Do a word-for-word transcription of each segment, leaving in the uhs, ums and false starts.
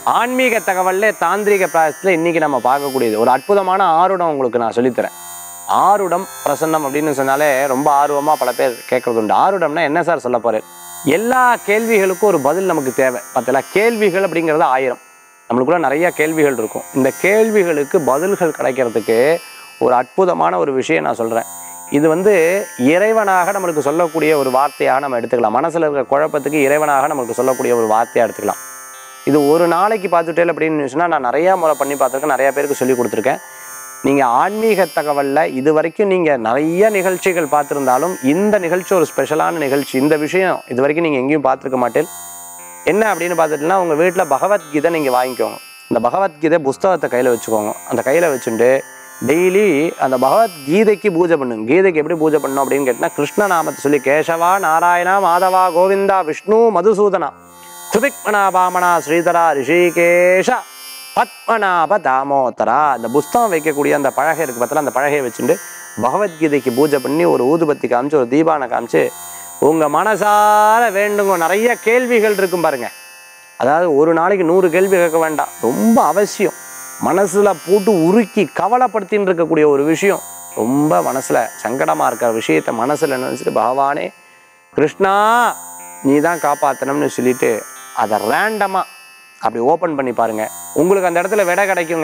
ஆன்மீக தகவல்ல தாந்திரிக பிராயசத்தில் இன்னைக்கு நம்ம பார்க்கக்கூடியது ஒரு அற்புதமான ஆருடம் உங்களுக்கு நான் சொல்லித்தரேன். ஆருடம் பிரசன்னம் அப்படின்னு சொன்னாலே ரொம்ப ஆர்வமாக பல பேர் கேட்கறது உண்டு. ஆருடம்னா என்ன சார் சொல்ல போறேன்? எல்லா கேள்விகளுக்கும் ஒரு பதில் நமக்கு தேவை. பார்த்தீங்களா, கேள்விகள் அப்படிங்கிறது ஆயிரம், நம்மளுக்குள்ள நிறைய கேள்விகள் இருக்கும். இந்த கேள்விகளுக்கு பதில்கள் கிடைக்கிறதுக்கு ஒரு அற்புதமான ஒரு விஷயம் நான் சொல்கிறேன். இது வந்து இறைவனாக நம்மளுக்கு சொல்லக்கூடிய ஒரு வார்த்தையாக நம்ம எடுத்துக்கலாம். மனசில் இருக்கிற குழப்பத்துக்கு இறைவனாக நம்மளுக்கு சொல்லக்கூடிய ஒரு வார்த்தையாக எடுத்துக்கலாம். இது ஒரு நாளைக்கு பார்த்துட்டேன் அப்படின்னு சொன்னால் நான் நிறையா முறை பண்ணி பார்த்துருக்கேன், நிறையா பேருக்கு சொல்லி கொடுத்துருக்கேன். நீங்கள் ஆன்மீக தகவலில் இது வரைக்கும் நீங்கள் நிறைய நிகழ்ச்சிகள் பார்த்துருந்தாலும் இந்த நிகழ்ச்சி ஒரு ஸ்பெஷலான நிகழ்ச்சி. இந்த விஷயம் இது வரைக்கும் நீங்கள் எங்கேயும் பார்த்துருக்க மாட்டேன். என்ன அப்படின்னு பார்த்துட்டுனா, உங்கள் வீட்டில் பகவத்கீதை நீங்கள் வாங்கிக்கோங்க. இந்த பகவத்கீதை புஸ்தகத்தை கையில் வச்சுக்கோங்க. அந்த கையில் வச்சுட்டு டெய்லி அந்த பகவத்கீதைக்கு பூஜை பண்ணுங்க. கீதைக்கு எப்படி பூஜை பண்ணணும் அப்படின்னு கேட்டால், கிருஷ்ண நாமத்தை சொல்லி கேசவா நாராயணா மாதவா கோவிந்தா விஷ்ணு மதுசூதனா சுபிக்மனா பாமனா ஸ்ரீதரா ரிஷிகேஷா பத்மநாப தாமோதரா. அந்த புஸ்தகம் வைக்கக்கூடிய அந்த பலகை இருக்குது பார்த்தா, அந்த பலகையை வச்சுட்டு பகவத்கீதைக்கு பூஜை பண்ணி ஒரு ஊதுபத்தி காமிச்சு ஒரு தீபானை காமிச்சு உங்கள் மனசார வேண்டுங்க. நிறைய கேள்விகள் இருக்கும் பாருங்க. அதாவது ஒரு நாளைக்கு நூறு கேள்வி கேட்க வேண்டாம், ரொம்ப அவசியம். மனசில் போட்டு உருக்கி கவலைப்படுத்தின்னு இருக்கக்கூடிய ஒரு விஷயம், ரொம்ப மனசில் சங்கடமாக இருக்கிற விஷயத்தை மனசில் நினச்சிட்டு பகவானே கிருஷ்ணா நீ தான் காப்பாற்றணும்னு சொல்லிட்டு அதை ரேண்டமாக அப்படி ஓப்பன் பண்ணி பாருங்கள். உங்களுக்கு அந்த இடத்துல விடை கிடைக்குங்க.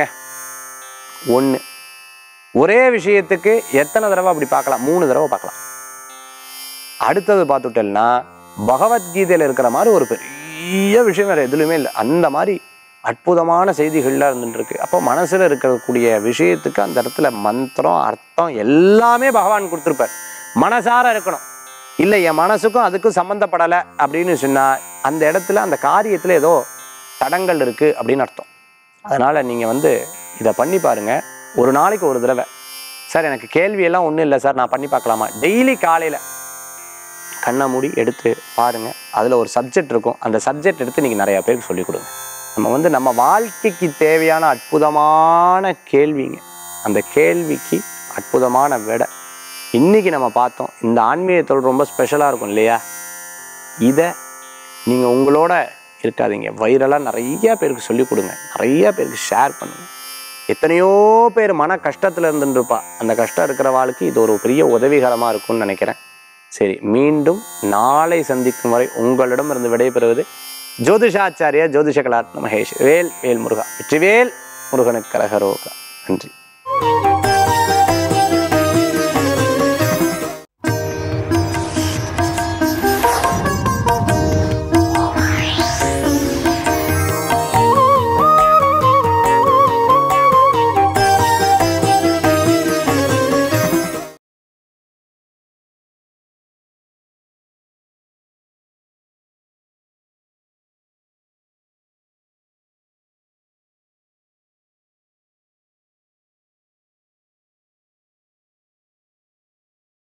ஒன்று, ஒரே விஷயத்துக்கு எத்தனை தடவை அப்படி பார்க்கலாம்? மூணு தடவை பார்க்கலாம். அடுத்தது பார்த்துட்டேன்னா பகவத்கீதையில் இருக்கிற மாதிரி ஒரு பெரிய விஷயம் வேறு எதுலையுமே இல்லை. அந்த மாதிரி அற்புதமான செய்திகள்லாம் இருந்துட்டுருக்கு. அப்போ மனசில் இருக்கக்கூடிய விஷயத்துக்கு அந்த இடத்துல மந்திரம் அர்த்தம் எல்லாமே பகவான் கொடுத்துருப்பார். மனசார இருக்கணும். இல்லை என் மனசுக்கும் அதுக்கும் சம்மந்தப்படலை அப்படின்னு சொன்னால் அந்த இடத்துல அந்த காரியத்தில் ஏதோ தடங்கள் இருக்குது அப்படின்னு அர்த்தம். அதனால் நீங்கள் வந்து இதை பண்ணி பாருங்கள். ஒரு நாளைக்கு ஒரு தடவை, சார் எனக்கு கேள்வியெல்லாம் ஒன்றும் இல்லை சார் நான் பண்ணி பார்க்கலாமா? டெய்லி காலையில் கண்ணை மூடி எடுத்து பாருங்கள். அதில் ஒரு சப்ஜெக்ட் இருக்கும். அந்த சப்ஜெக்ட் எடுத்து நீங்கள் நிறையா பேருக்கு சொல்லிக் கொடுங்க. நம்ம வந்து நம்ம வாழ்க்கைக்கு தேவையான அற்புதமான கேள்விங்க. அந்த கேள்விக்கு அற்புதமான விடை இன்றைக்கி நம்ம பார்த்தோம். இந்த ஆன்மீகத்தோடு ரொம்ப ஸ்பெஷலாக இருக்கும் இல்லையா? இதை நீங்கள் உங்களோட இருக்காதீங்க, வைரலாக நிறையா பேருக்கு சொல்லிக் கொடுங்க, நிறையா பேருக்கு ஷேர் பண்ணுங்கள். எத்தனையோ பேர் மன கஷ்டத்தில் இருந்துருப்பா. அந்த கஷ்டம் இருக்கிற வாழ்க்கை இது ஒரு பெரிய உதவிகரமாக இருக்கும்னு நினைக்கிறேன். சரி, மீண்டும் நாளை சந்திக்கும் வரை உங்களிடம் இருந்து விடைபெறுவது ஜோதிஷாச்சாரியா ஜோதிஷ கலாரத்ன மகேஷ். வேல் வேல் முருகா. வெற்றிவேல் முருகனுக்கு கரகரோகா. நன்றி.